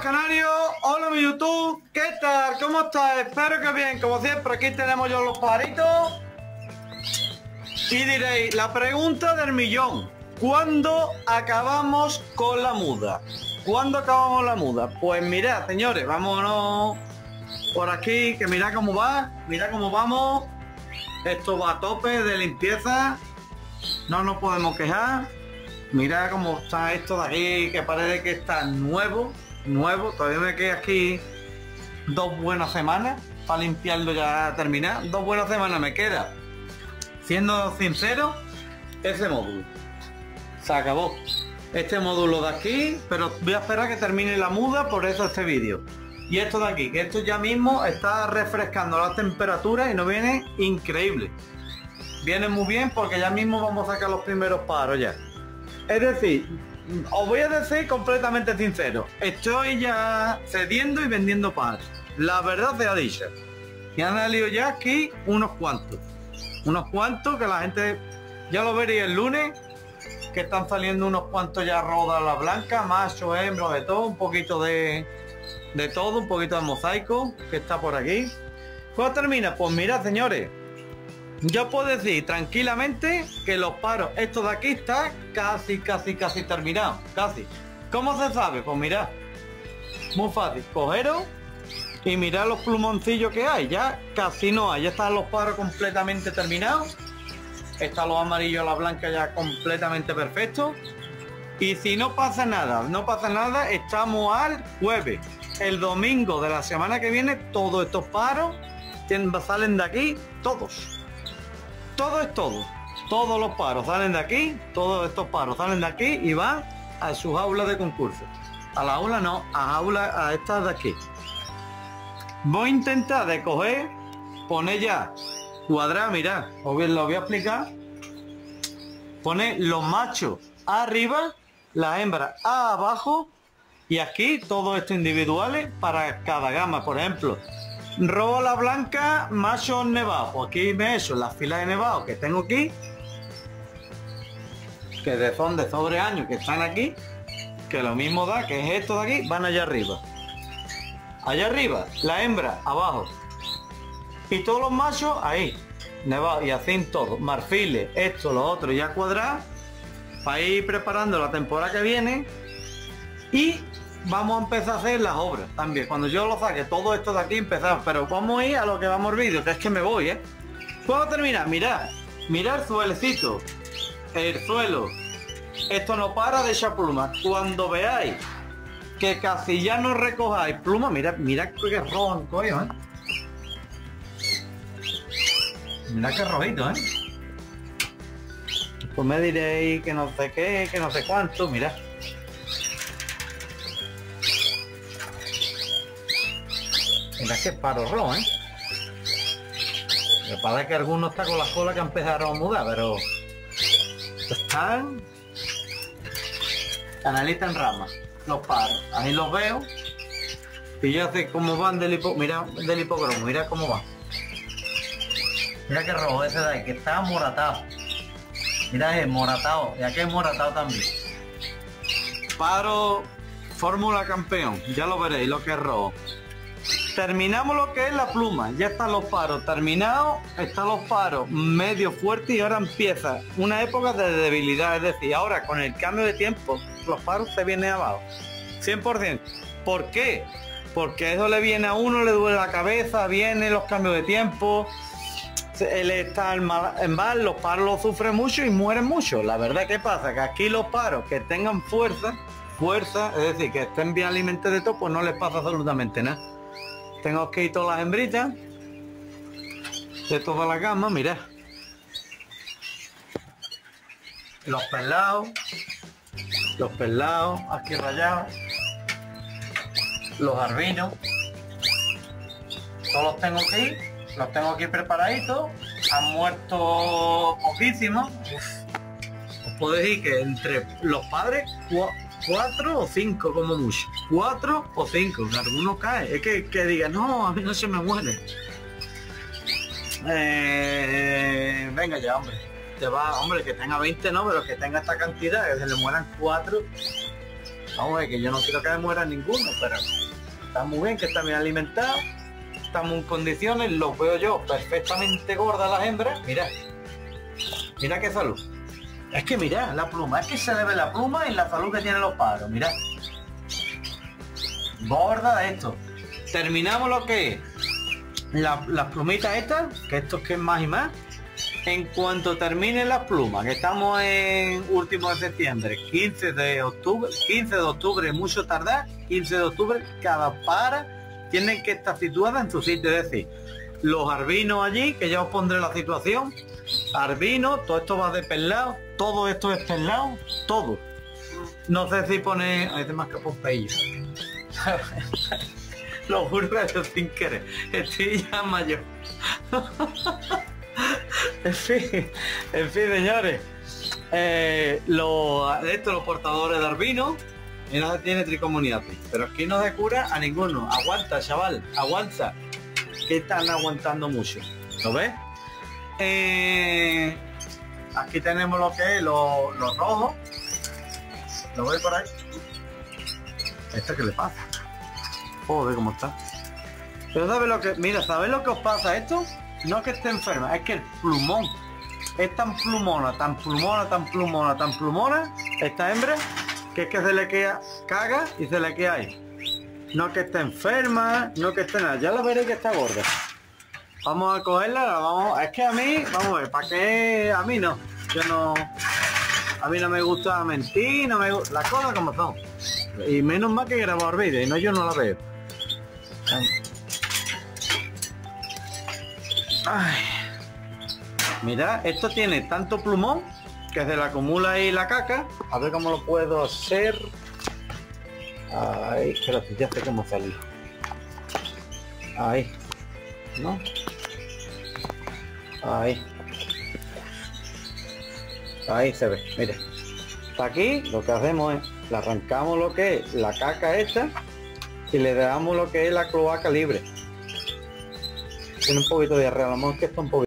canarios, hola mi YouTube, ¿qué tal? ¿Cómo estás? Espero que bien, como siempre aquí tenemos yo los paritos. Y diréis, la pregunta del millón, ¿cuándo acabamos con la muda? ¿Cuándo acabamos la muda? Pues mirad, señores, vámonos por aquí, que mirad cómo va, mirad cómo vamos. Esto va a tope de limpieza, no nos podemos quejar. Mirad cómo está esto de aquí, que parece que está nuevo. Todavía me queda aquí 2 buenas semanas para limpiarlo ya terminar. 2 buenas semanas me queda. Siendo sincero, ese módulo se acabó. Este módulo de aquí, pero voy a esperar que termine la muda, por eso este vídeo. Y esto de aquí, que esto ya mismo está refrescando las temperaturas y nos viene increíble. Viene muy bien porque ya mismo vamos a sacar los primeros paros ya. Es decir, os voy a decir completamente sincero, estoy ya cediendo y vendiendo paros. La verdad sea dicha. Y han salido ya aquí unos cuantos que la gente ya lo vería el lunes, que están saliendo unos cuantos ya rodas a la blanca, macho, hembra, de todo, un poquito de todo, un poquito de mosaico que está por aquí. ¿Cuándo termina? Pues mirad, señores, yo puedo decir tranquilamente que los paros, estos de aquí está casi terminado, casi. ¿Cómo se sabe? Pues mirad, muy fácil, cogeros y mirad los plumoncillos que hay, ya casi no hay, ya están los paros completamente terminados, están los amarillos a la blanca ya completamente perfectos. Y si no pasa nada, estamos al jueves, el domingo de la semana que viene, todos estos paros salen de aquí, todos los paros salen de aquí, todos estos paros salen de aquí y van a sus aulas de concurso. A la aula no, a estas de aquí. Voy a intentar de coger, poner ya, cuadrar, mirad, os lo voy a explicar. Poner los machos arriba, las hembras abajo y aquí todo esto individuales para cada gama. Por ejemplo, rola blanca, machos nevados. Pues aquí me he hecho las filas de nevados que tengo aquí, que son de sobre años, que están aquí, que lo mismo da, que es esto de aquí, van allá arriba. Allá arriba, la hembra abajo. Y todos los machos ahí, nevados, y así en todo. Marfiles, esto, lo otro, ya cuadrado, para ir preparando la temporada que viene. Y vamos a empezar a hacer las obras también. Cuando yo lo saque, todo esto de aquí empezar. Pero vamos a ir a lo que vamos al vídeo, que es que me voy, ¿eh? ¿Puedo terminar? Mirad el suelecito. El suelo. Esto no para de echar plumas. Cuando veáis que casi ya no recojáis plumas, mirad que rojo el cuello, ¿eh? Mirad que rojito, ¿eh? Pues me diréis que no sé qué, que no sé cuánto, mirad. Mira que paro rojo, ¿eh? Me parece que algunos están con las colas que empezaron a mudar, pero están canalita en rama, los paros. Ahí los veo y yo sé cómo van del hipocromo, mira cómo van. Mira que rojo ese de ahí, que está moratado. Mira ese moratado, y aquí es moratado también. Paro Fórmula Campeón, ya lo veréis lo que es rojo. Terminamos lo que es la pluma, ya están los paros terminados, están los paros medio fuertes y ahora empieza una época de debilidad, es decir, ahora con el cambio de tiempo los paros se vienen abajo, 100%. ¿Por qué? Porque eso le viene a uno, le duele la cabeza, vienen los cambios de tiempo, él está en mal, los paros los sufren mucho y mueren mucho. La verdad que pasa que aquí los paros que tengan fuerza, es decir, que estén bien alimentados de todo, pues no les pasa absolutamente nada. Tengo aquí todas las hembritas de toda la gama, mirad. Los pelados, aquí rayados, los albinos, todos los tengo aquí preparaditos, han muerto poquísimos. Os puedo decir que entre los padres 4 o 5 como mucho, 4 o 5, algunos caen, es que digan, no, a mí no se me muere. Venga ya, hombre, te va, hombre, que tenga 20 no, pero que tenga esta cantidad, que se le mueran 4, Vamos a ver, que yo no quiero que me muera ninguno, pero está muy bien, que está bien alimentado, estamos en condiciones, los veo yo perfectamente gordas las hembras. Mira, mira qué salud. Es que mira, la pluma, es que se le ve la pluma y la salud que tienen los pájaros, mira. Gorda de esto. Terminamos lo que es las plumitas estas, que esto es que es más y más. En cuanto terminen las plumas, que estamos en último de septiembre, 15 de octubre, mucho tardar, 15 de octubre, cada para tienen que estar situadas en su sitio, es decir, los arbinos allí, que ya os pondré la situación, arbinos, todo esto va de perlado, todo esto es perlado, todo. No sé si pone, hay más que Pompeya. Lo juro que yo sin querer, estoy ya mayor. En fin, señores, los portadores de albino, y no se tiene tricomuniasis, pero aquí no se cura a ninguno. Aguanta, chaval, aguanta, que están aguantando mucho, ¿lo ves? Aquí tenemos lo que es los rojos, ¿lo veis por ahí? ¿Esto qué le pasa? Joder, cómo está. Pero ¿sabes lo que? Mira, ¿sabes lo que os pasa a esto? No es que esté enferma, es que el plumón es tan plumona, tan plumona, tan plumona, tan plumona, esta hembra, que es que se le queda, caga y se le queda ahí. No es que esté enferma, no es que esté nada, ya la veréis que está gorda. Vamos a cogerla, vamos, es que a mí, vamos a ver, ¿para qué? A mí no, yo no, a mí no me gusta mentir, no me gusta, las cosas como son. Y menos mal que grabar vídeo, y no, yo no la veo. Ay, mira, esto tiene tanto plumón que se le acumula ahí la caca. A ver cómo lo puedo hacer. Ay, espérate, ya sé cómo salir. Ahí, ¿no? Ahí. Ahí se ve, mire. Aquí lo que hacemos es, le arrancamos lo que es la caca esta y le damos lo que es la cloaca libre. Tiene un poquito de diarrea, a lo mejor que está un poquito.